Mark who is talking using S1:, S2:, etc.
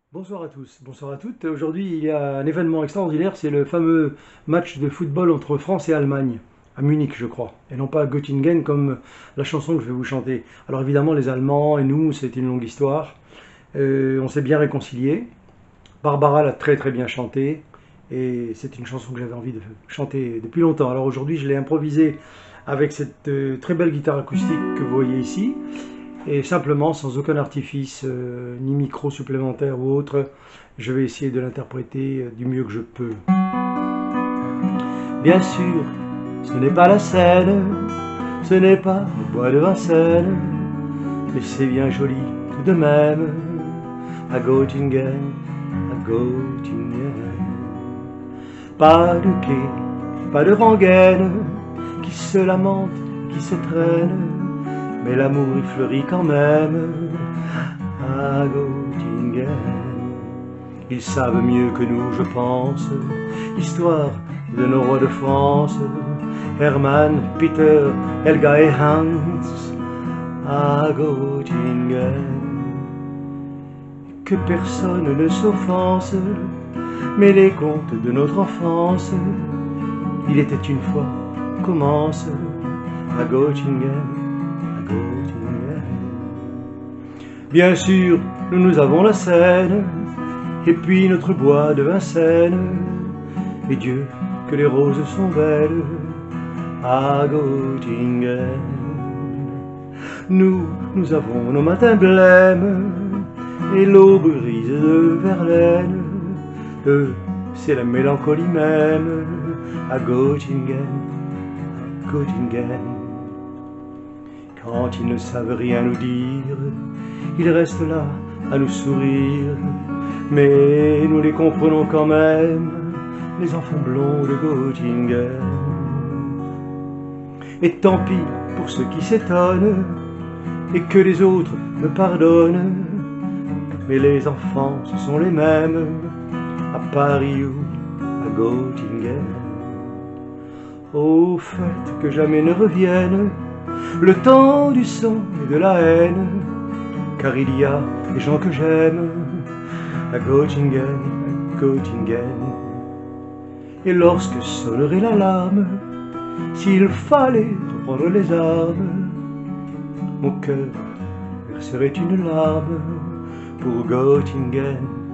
S1: Bonsoir à tous, bonsoir à toutes. Aujourd'hui, il y a un événement extraordinaire, c'est le fameux match de football entre France et Allemagne, à Munich, je crois, et non pas à Göttingen comme la chanson que je vais vous chanter. Alors évidemment, les Allemands et nous, c'est une longue histoire. On s'est bien réconciliés. Barbara l'a très très bien chanté, et c'est une chanson que j'avais envie de chanter depuis longtemps. Alors aujourd'hui, je l'ai improvisée avec cette très belle guitare acoustique que vous voyez ici. Et simplement, sans aucun artifice, ni micro supplémentaire ou autre, je vais essayer de l'interpréter du mieux que je peux. Bien sûr, ce n'est pas la Seine, ce n'est pas le bois de Vincennes, mais c'est bien joli tout de même, à Göttingen, à Göttingen. Pas de quai, pas de rengaine, qui se lamente, qui se traîne, mais l'amour y fleurit quand même à Göttingen. Ils savent mieux que nous, je pense, l'histoire de nos rois de France, Hermann, Peter, Helga et Hans, à Göttingen. Que personne ne s'offense, mais les contes de notre enfance, il était une fois, commence à Göttingen. Bien sûr, nous avons la Seine, et puis notre bois de Vincennes, et Dieu, que les roses sont belles à Göttingen. Nous avons nos matins blêmes, et l'aube grise de Verlaine, c'est la mélancolie même à Göttingen, Göttingen. Quand ils ne savent rien nous dire, ils restent là à nous sourire, mais nous les comprenons quand même, les enfants blonds de Göttingen. Et tant pis pour ceux qui s'étonnent, et que les autres me pardonnent, mais les enfants ce sont les mêmes, à Paris ou à Göttingen. Au fait que jamais ne revienne le temps du sang et de la haine, car il y a des gens que j'aime à Göttingen, à Göttingen. Et lorsque sonnerait l'alarme, s'il fallait reprendre les armes, mon cœur verserait une larme pour Göttingen.